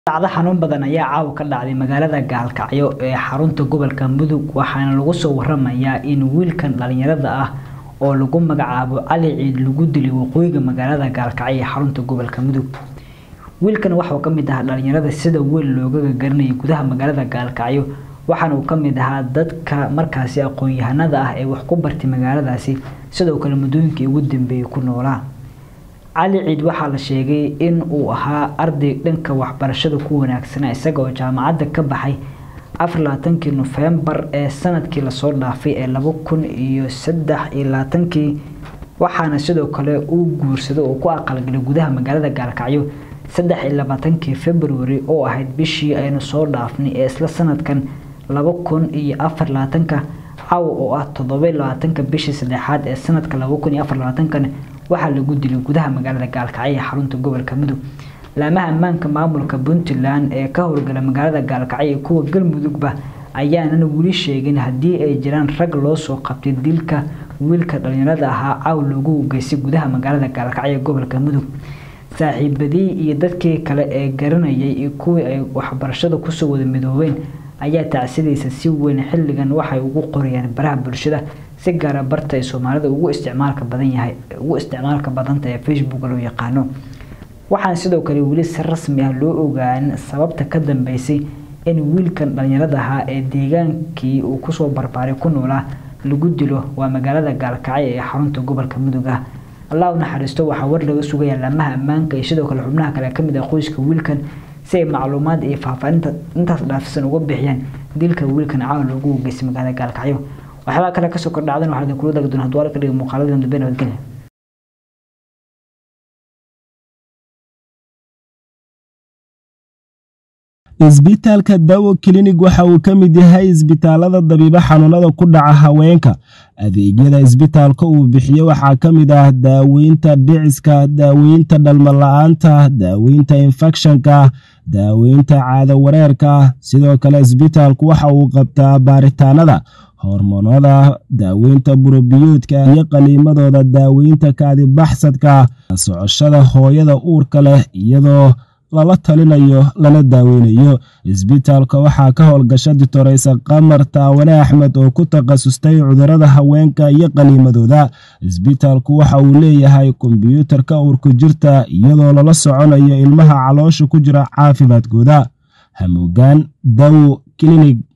Dhacdo xanuun badan ayaa caawa ka dhacday magaalada Gaalkacyo ee xarunta gobolka Mudug waxaana lagu soo waramayaa in wiilkan dhalinyarada ah oo lagu magacaabo Cali Ciid lagu dilay waqooyiga magaalada Gaalkacyo ee xarunta gobolka Mudug. Wiilkan waxa uu ka mid ahaa dhalinyarada sida weyn looga garanayay gudaha magaalada Gaalkacyo waxaana uu ka mid ahaa dadka markaasi aqoon-yahanada ah ee wax ku bartay magaaladaasi sidoo kale muddooyinkii ugu dambeeyay ku noolaa. Cali Ciid waxaa la sheegay in uu ahaa arday dhanka waxbarashada ku wanaagsan isagoo jaamacadda ka baxay 24 November ee sanadkii la soo dhaafay ee 2023 waxaana sidoo kale uu guursaday oo ku aqalgalay gudaha magaalada Gaalkacyo 23 February oo ahayd bishii aynu soo dhaafnay ee isla sanadkan 2024 caawa oo ah 27 bishii saddexaad ee sanadka 2024 waxaa lagu dilay gudaha magaalada Gaalkacyo ee xarunta gobolka Mudug. Laamaha ammaanka maamulka Puntland ee ka howlgala magaalada Gaalkacyo kuwa Galmudugba ayaana wali sheegin hadii ay jiraan rag loo soo qabtay dilka wiilka dhalinyarada ahaa caaw loogu geysay gudaha magaalada Gaalkacyo ee gobolka Mudug. Saaxiibadii iyo dadkii kale ee garanayay kuwii ay waxbarashada ku soo wada midoobeen ayaa tacsidiisa si weyn xilligan waxay ugu qoriyeen baraha bulshada si gaar ah barta ay Soomaalida ugu isticmaalka badan tahay Facebook loo yaqaano. Waxaan sidoo kale wali si rasmi ah loo ogaan sababta ka dambeysay in wiilkan dhalinyarada ahaa ee deegaankii uu ku soo barbaaray ku noolaa lagu dilo waa magaalada Gaalkacyo ee xarunta gobolka Mudug. Allah naxariisto waxa war laga sugaya laamaha ammaanka iyo sidoo kale xubnaha kale kamid ah qoyska wiilkan si ay macluumaad iyo faahfaahinta intaas dhaafsan uga bixiyaan dilka wiilkan caawa loogu geysay magaalada Gaalkacyo. waxba kale ka soo kordhacdan waxa kula dag doon hadwar ka dhig muuqaalada dambe nabadgelyo. isbitaalka Dawo Clinic waxa uu ka mid yahay isbitaalada dabiiba xanuunada ku dhaca haweenka. adeegyada isbitaalka uu bixiyo waxa ka mid ah daaweynta dhiciska, daaweynta dhalmo la'aanta, daaweynta infekshanka, daaweynta caado wareerka. sidoo kale isbitaalku waxa uu qabtaa baaritaanada hormoonada, daaweynta burobiyoodka iyo qaliimadooda, daaweynta kaadi baxsadka, socoshada hooyada uurka leh iyadoo lala talinayo lana daaweynayo. isbitaalka waxaa ka howlgasha Dr. Qamar Taawane Axmed oo ku takhasustay cudurrada haweenka iyo qaliimadooda. isbitaalku waxa uu leeyahay kombiyuutarka uurka jirta iyadoo lala soconayo ilmaha caloosha ku jira caafimaadkooda. Hamuugaan Dawo Clinic.